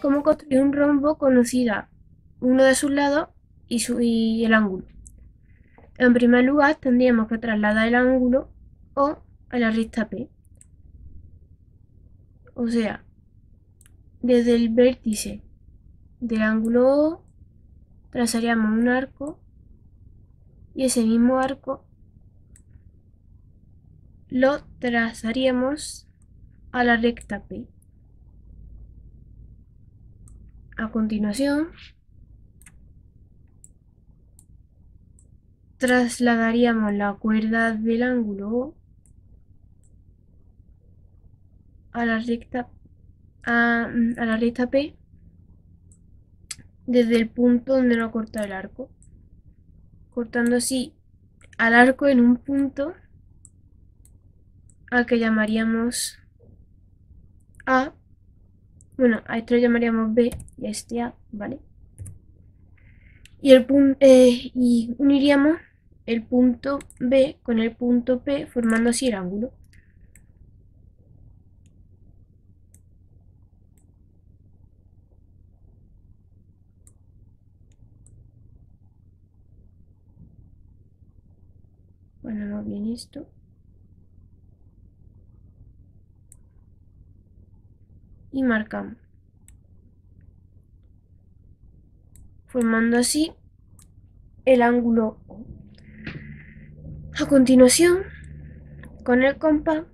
cómo construir un rombo conocida uno de sus lados y el ángulo. En primer lugar, tendríamos que trasladar el ángulo O a la recta P. O sea, desde el vértice del ángulo O trazaríamos un arco y ese mismo arco lo trazaríamos a la recta P. A continuación, trasladaríamos la cuerda del ángulo O a la recta, a la recta P desde el punto donde no corta el arco, cortando así al arco en un punto al que llamaríamos A. Bueno, a esto lo llamaríamos B y a este A, ¿vale? Y uniríamos el punto B con el punto P formando así el ángulo. Ponemos bien esto. Y marcamos. Formando así el ángulo O. A continuación, con el compás,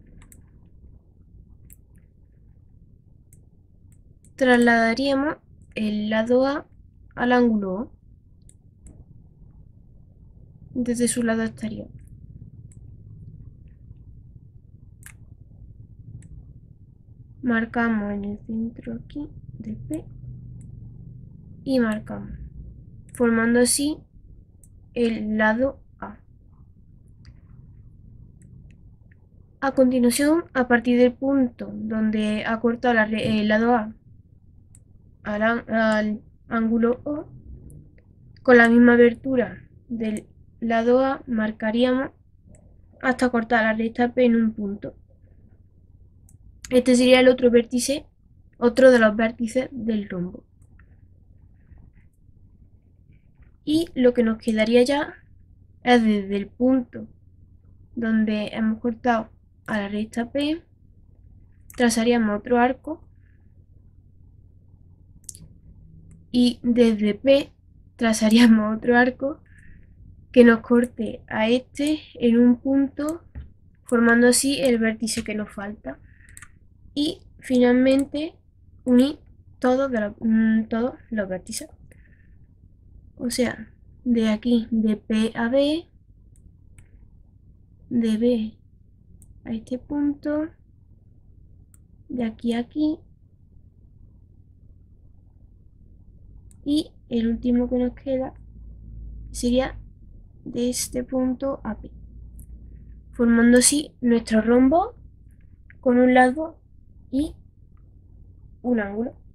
trasladaríamos el lado A al ángulo O desde su lado exterior. Marcamos en el centro aquí de P y marcamos, formando así el lado A. A continuación, a partir del punto donde ha cortado el lado A al ángulo O, con la misma abertura del lado A marcaríamos hasta cortar la recta P en un punto. Este sería el otro vértice, otro de los vértices del rombo. Y lo que nos quedaría ya es desde el punto donde hemos cortado a la recta P, trazaríamos otro arco y desde P trazaríamos otro arco que nos corte a este en un punto, formando así el vértice que nos falta. Y finalmente unir todos los vértices. O sea, de aquí, de P a B, de B a este punto, de aquí a aquí, y el último que nos queda sería de este punto a P, formando así nuestro rombo con un lado y un ángulo.